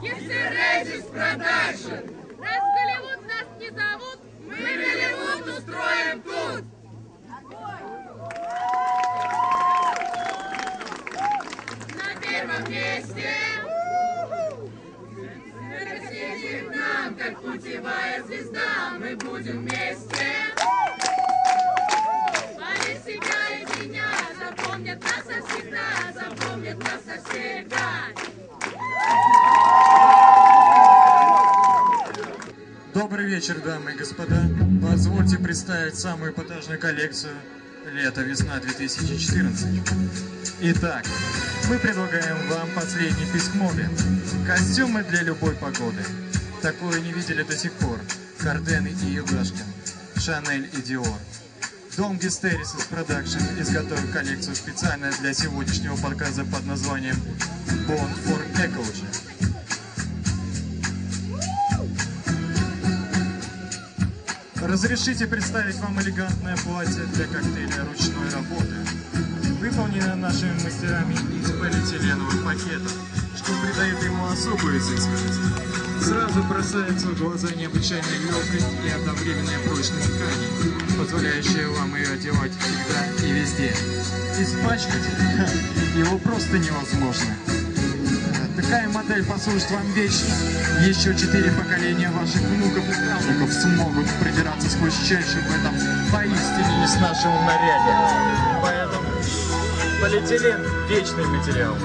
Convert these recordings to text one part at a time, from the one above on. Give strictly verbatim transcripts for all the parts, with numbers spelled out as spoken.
Гипсерейзис Продакшн. Раз в Голливуд нас не зовут, мы Голливуд устроим тут. На первом месте светит нам, как путевая звезда, мы будем вместе. Они себя и меня запомнят нас навсегда, запомнят нас навсегда. Добрый вечер, дамы и господа. Позвольте представить самую эпатажную коллекцию «Лето-весна две тысячи четырнадцать». Итак, мы предлагаем вам последний писк моды. Костюмы для любой погоды. Такое не видели до сих пор. Карден и Ивашкин, Шанель и Диор. Дом Гистерисис Продакшн изготовил коллекцию специально для сегодняшнего показа под названием Bond for Ecology. Разрешите представить вам элегантное платье для коктейля ручной работы, выполненное нашими мастерами из полиэтиленовых пакетов, что придает ему особую изысканность. Сразу бросается в глаза необычайная легкость и одновременная прочность ткани, позволяющая вам ее одевать всегда и везде. Испачкать его просто невозможно. Такая модель послужит вам вечно. Еще четыре поколения ваших внуков и правнуков смогут продираться сквозь чащу в этом поистине неснашиваемом наряде. Поэтому полиэтилен – вечный материал.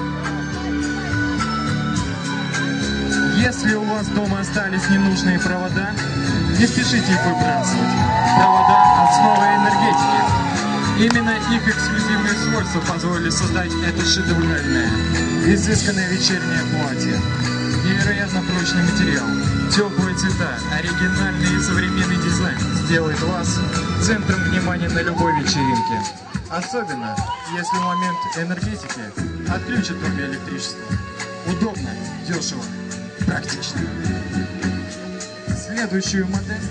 Если у вас дома остались ненужные провода, не спешите их выбрасывать. Провода – основа энергетики. Именно их эксклюзивные свойства позволили создать это шедевральное, изысканное вечернее платье. Невероятно прочный материал, теплые цвета, оригинальный и современный дизайн сделает вас центром внимания на любой вечеринке. Особенно, если в момент энергетики отключат вам электричество. Удобно, дешево, практично. Следующую модель.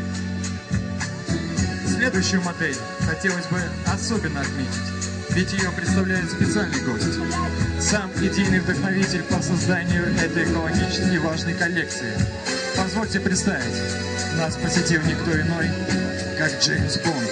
Следующую модель хотелось бы особенно отметить, ведь ее представляет специальный гость. Сам идейный вдохновитель по созданию этой экологически важной коллекции. Позвольте представить, нас посетил никто иной, как Джеймс Бонд.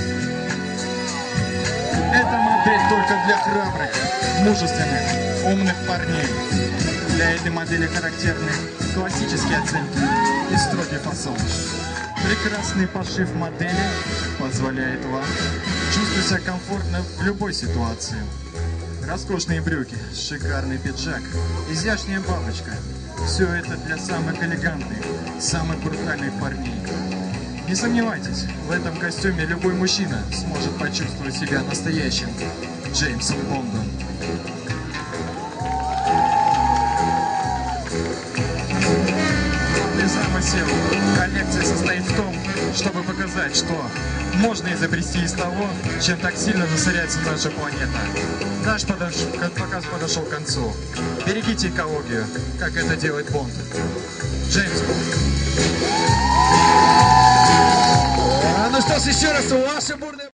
Эта модель только для храбрых, мужественных, умных парней. Для этой модели характерны классические оценки и строгий фасон. Прекрасный пошив модели позволяет вам чувствовать себя комфортно в любой ситуации. Роскошные брюки, шикарный пиджак, изящная бабочка. Все это для самых элегантных, самых брутальных парней. Не сомневайтесь, в этом костюме любой мужчина сможет почувствовать себя настоящим Джеймсом Бондом. Замысел коллекции состоит в том, чтобы показать, что можно изобрести из того, чем так сильно засоряется наша планета. Наш подош... показ подошел к концу. Берегите экологию, как это делает Бонд. Джеймс Бонд. Ну что ж, еще раз, ваше будущее.